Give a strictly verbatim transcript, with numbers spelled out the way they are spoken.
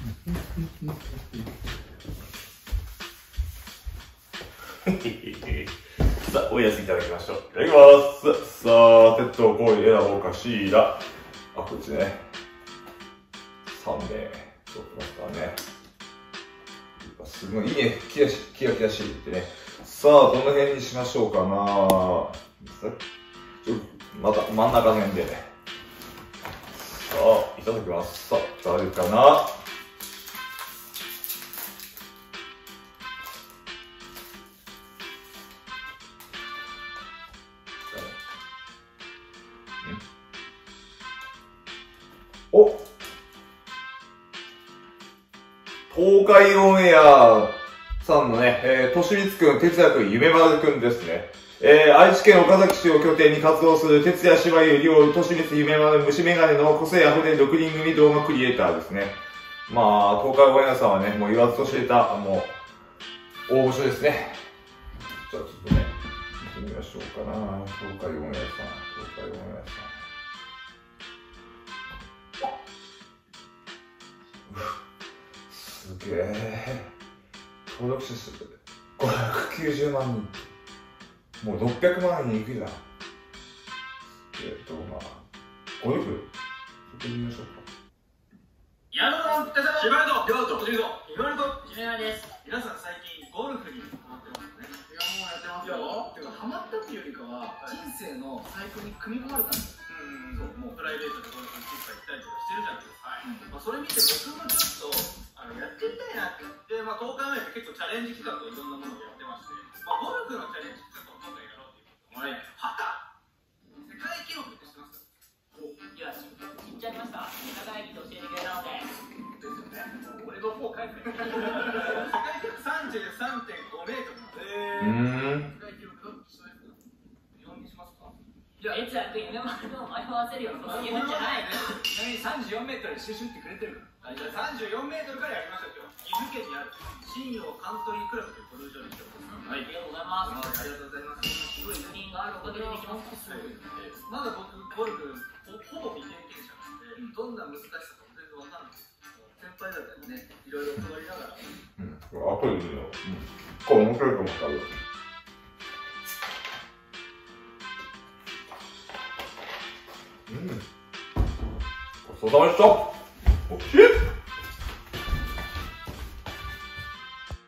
さあ、おやすみいただきましょう。いただきます。さあ、鉄塔こういう選ぼうかしら。あ、こっちね。さんめい。そうきますからね。すごいいいね。キラキラキラしてるってね。さあ、どの辺にしましょうかな。ちょっとまた真ん中辺でね。さあ、いただきます。さあ、誰かな。お、東海オンエアさんのね、えー、としみつくん、哲也くん、夢丸くんですね。えー、愛知県岡崎市を拠点に活動する哲也、柴優、亮、としみつ、夢丸、虫眼鏡の個性あふれるろくにん組動画クリエイターですね。まあ、東海オンエアさんはね、もう言わずと知れた、もう、大御所ですね。じゃあちょっとね、見てみましょうかな。東海オンエアさん、東海オンエアさん。すげえ。登録者数ごひゃくきゅうじゅうまんにん。もうろっぴゃくまんにんいくじゃん。えっと、まあ、ゴルフ、そこで見ましょうか。 矢野さん、柴田と、亮と、と、岩井と、姫谷です。皆さん最近ゴルフにハマってますよね。いや、もうやってますよ。てか、ハマったっていうよりかは、人生のサイクルに組み込まれたんですよ。うん、そう、もうプライベートでゴルフに行ったりとかしてるじゃないですか。はい。まあ、それ見て僕もちょっと、あの、やってみたいなって。で、まあ、東海オンエアって結構チャレンジ企画をいろんなものをやってまして、まあ、ゴルフのチャレンジ企画を今回やろうっていうことで、ハタ世界記録って知ってますか？いや、知っちゃいました。世界記録教えてくれたので。ですよね。俺の方書いてる。世界記録 さんじゅうさんてんごメートル。えー。世界記録どっちですか？よんにしますか？いや、哲也君、夢丸と迷わせるようなこと言うんじゃないね。ちなみにさんじゅうよんメートルでシュシュってくれてるから。じゃあさんじゅうよんメートルからやりましょう。岐阜県にある信用カントリークラブというゴルフ場に来ております。はい、ありがとうございます。ありがとうございます。すごいグリーンがあるおかげでできます。まだ僕、ゴルフほぼ未経験者なんで、どんな難しさか全然わかんないです。先輩だったりね、いろいろ教わりながら。うん、 あとで見よう。これ面白いと思ったよ。うん。ごちそうさまでした。